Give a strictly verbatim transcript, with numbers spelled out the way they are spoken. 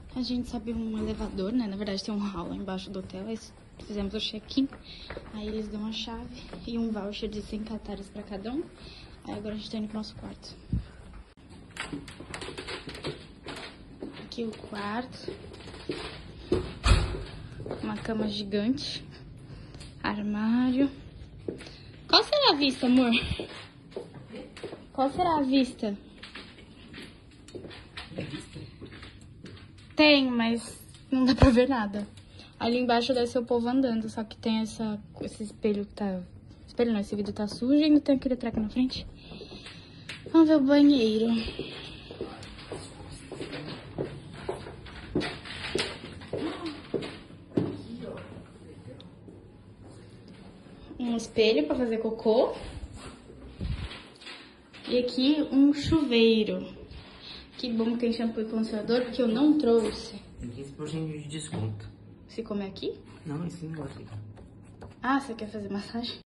A gente sobe um elevador, né? Na verdade tem um hall lá embaixo do hotel. Aí fizemos o check-in. Aí eles dão a chave e um voucher de cem catares pra cada um. Aí agora a gente tá indo pro nosso quarto. Aqui o quarto. Uma cama gigante. Armário. Qual será a vista, amor? Qual será a vista? Tem, mas não dá pra ver nada. Ali embaixo deve ser o povo andando, só que tem essa, esse espelho que tá... Espelho não, esse vidro tá sujo e ainda tem aquele treco na frente. Vamos ver o banheiro. Um espelho pra fazer cocô. E aqui um chuveiro. Que bom que tem shampoo e condicionador, porque eu não trouxe. Tem quinze por cento de desconto. Se comer aqui? Não, esse negócio aqui. Ah, você quer fazer massagem?